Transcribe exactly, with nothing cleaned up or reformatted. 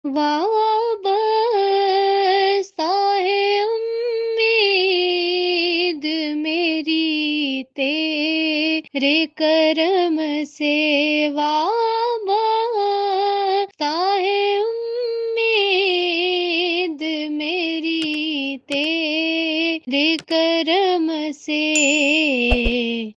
वाबस्ता है उम्मीद मेरी तेरे करम से, वाबस्ता है उम्मीद मेरी तेरे करम से।